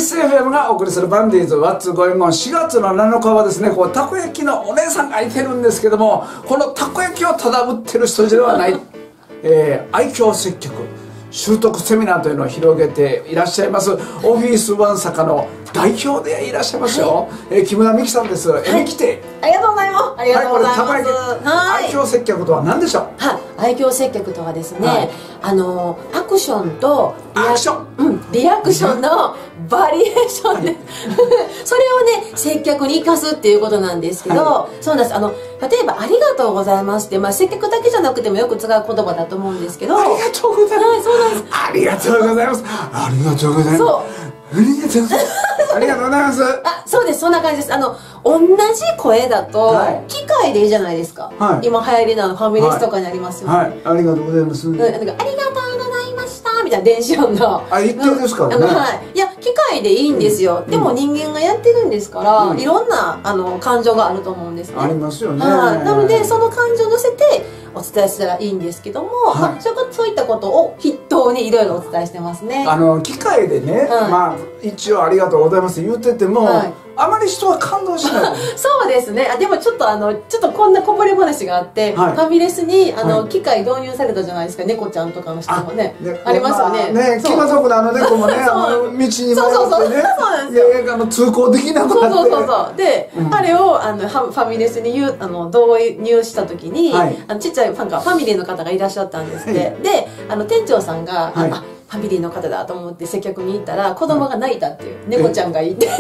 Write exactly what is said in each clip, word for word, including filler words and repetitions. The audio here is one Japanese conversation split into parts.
ス エフエム がお送りするバンディーズワッツゴインゴン、しがつのなのかはですね、こうたこ焼きのお姉さんがいてるんですけども、このたこ焼きをただ売ってる人ではない、えー、愛嬌接客習得セミナーというのを広げていらっしゃいますオフィスワン坂の代表でいらっしゃいますよ、はい、えー、木村美希さんです。はい、えみきてありがとうございます。ありがとうございます。 はい、これたこ焼き、はい、愛嬌接客とは何でしょう。 はい、愛嬌接客とはですね、はい、あのアクションとリアクション、 うん、リアクションのバリエーションで、はい、それをね接客に生かすっていうことなんですけど、はい、そうなんです。あの例えば「ありがとうございます」って、まあ、接客だけじゃなくてもよく使う言葉だと思うんですけど、 ありがとうございます、はい、そうなんです。ありがとうございます、ありがとうございます、そう、ありがとうございますありがとうございます。 あ、そうです、そんな感じです。あの同じ声だと、はい、機械でいいじゃないですか、はい、今流行りなのファミレスとかにありますよね、はいはい、ありがとうございます、うん、 なんかありがとうございましたみたいな電子音の、 あ、一定ですからね、 はい、いや機械でいいんですよ、うん、でも人間がやってるんですから、うん、いろんなあの感情があると思うんですね。 ありますよね、 はい、なのでその感情を乗せてお伝えしたらいいんですけども、はい、まあ、そういったことを筆頭にいろいろお伝えしてますね。 あの機械でね、はい、まあ一応「ありがとうございます」言ってても、はい、あまり人は感動しないそうですね。あ、でもちょっとあのちょっとこんなこぼれ話があって、はい、ファミレスにあの、はい、機械導入されたじゃないですか。猫ちゃんとかの人もね あ, ありますよね。 まあ、ね、気の毒なあの猫もねあの道に迷ってね、そうそうそうなんですよ。であの通行できなくなって、 そうそうそうそうで、うん、あれをあのファミレスに言うあの導入した時に、はい、あのちっちゃいファンかファミリーの方がいらっしゃったんですって、はい、であの店長さんが、はい、あファミリーの方だと思って接客に行ったら子供が泣いたっていう、はい、猫ちゃんがいて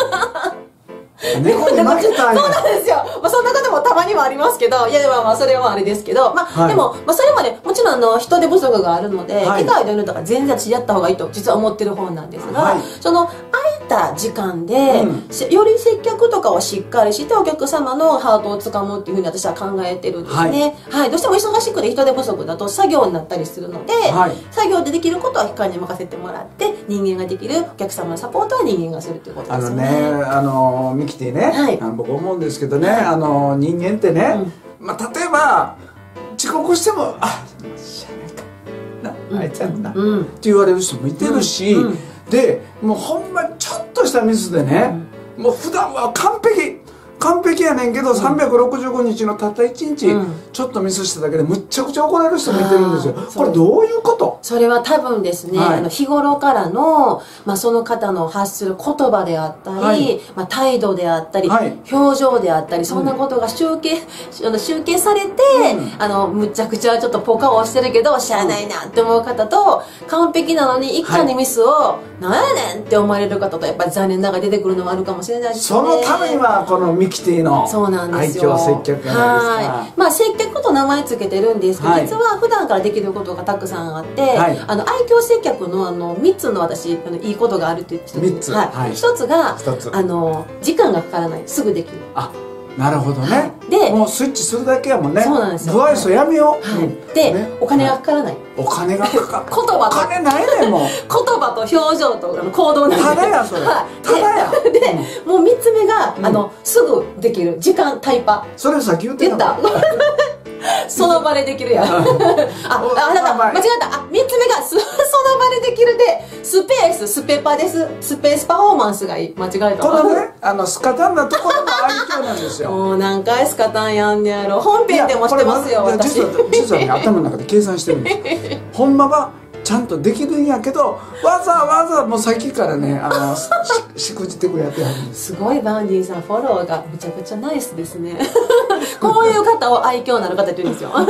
猫に負けたんや。 そうなんですよ、まあ、そんなこともたまにはありますけど、いやまあまあそれはあれですけど、まあ、はい、でも、まあ、それまでもちろんあの人手不足があるので、はい、機械で塗るとか全然やった方がいいと実は思ってる方なんですが、はい、その空いた時間で、うん、より接客とかをしっかりしてお客様のハートをつかむっていうふうに私は考えてるんですね、はいはい、どうしても忙しくて人手不足だと作業になったりするので、はい、作業でできることは機械に任せてもらって人間ができるお客様のサポートは人間がするっていうことですよね。 あのね、あのミキティね、はい、あの僕思うんですけどね、はい、あの人間ってね、うん、まあ、例えば遅刻しても「あ知らないかな、あいつやんな」って言われる人もいてるし、うんうん、でもうほんまちょっとしたミスでね、うん、もう普段は完璧完璧やねんけど、うん、さんびゃくろくじゅうごにちのたったいちにち、うん、ちょっとミスしただけでむっちゃくちゃ怒られる人もいてるんですよ。これどういうこと？ それは多分ですね、はい、あの日頃からの、まあ、その方の発する言葉であったり、はい、まあ、態度であったり、はい、表情であったり、そんなことが集計、うん、集計されて、うん、あのむちゃくちゃちょっとポカをしてるけどしゃあないなって思う方と、完璧なのに一回にミスを、はい、なんやねんって思われる方とやっぱり残念ながら出てくるのもあるかもしれないですね。 そのためにはこのミキティの愛嬌接客じゃないですか。はい、まあ接客と名前つけてるんですけど、はい、実は普段からできることがたくさんあって、はい、あの愛嬌接客のあのみっつの私あのいいことがあるって言ってみっつ、 はいはい、ひとつがあの時間がかからない、すぐできる。 あ、なるほどね。でもうスイッチするだけやもんね。 そうなんですよ。 不愛想やめよう。 はい、で、ね、お金がかからない。 お金がかかる。 言葉とお金ないねんもう。 言葉と表情とあの行動なんで。 ただやそれ。ただや。 で、もうみっつめがあのすぐできる時間タイパ。 それさっき言ってた。 その場でできるやん。あ、あ、だから間違えた。あ、みっつめがその場でできるで、スペース、スペパです。スペースパフォーマンスがいい。間違えた。 このね、あのスカタンなところの愛嬌なんですよ。 もう何回スカタンやんねやろ。本編でもしてますよ、私。 実は、実はね、頭の中で計算してるんですよ。ほんまはちゃんとできるんやけど、わざわざもうさっきからね、あのし, しくじってくれやってはるんです。 すごいバンディさんフォローがめちゃくちゃナイスですね。こういう方を愛嬌のある方って言うんですよ。はい、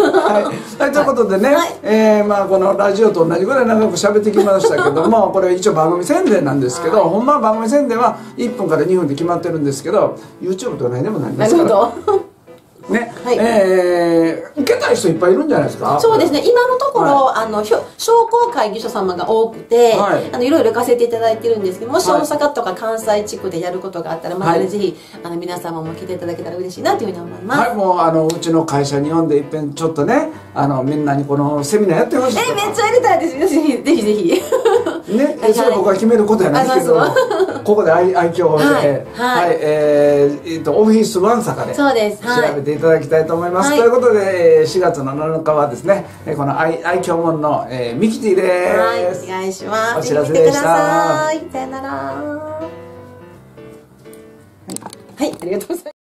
はい、ということでね、はい、えー、まあこのラジオと同じぐらい長く喋ってきましたけども、これ一応番組宣伝なんですけど、はい、ほんまは番組宣伝はいっぷんからにふんで決まってるんですけど、 YouTube とか何でもないんですから。なるほど。ね、はい、えー、受けたい人いっぱいいるんじゃないですか。 そうですね、今のところ、はい、あの商工会議所様が多くて、はい、あのいろいろ行かせていただいてるんですけど、もし大阪とか関西地区でやることがあったら、またね、はい、ぜひあの皆様も来ていただけたら嬉しいなというふうに思います。 はい、もうあのうちの会社に呼んでいっぺんちょっとね、あのみんなにこのセミナーやってほしい。 え、めっちゃやりたいです。ぜひぜひぜひ。 ね、それ僕は決めることやないけど。 ここで愛愛嬌で、はい、はい、えー、えーとオフィスワン坂でそうです、はい、調べていただきたいと思います、はい、ということでしがつのなのかはですねこの愛愛嬌門の、えー、ミキティです。 はい、お願いします。 お知らせでした。 さよなら。はい、ありがとうございます。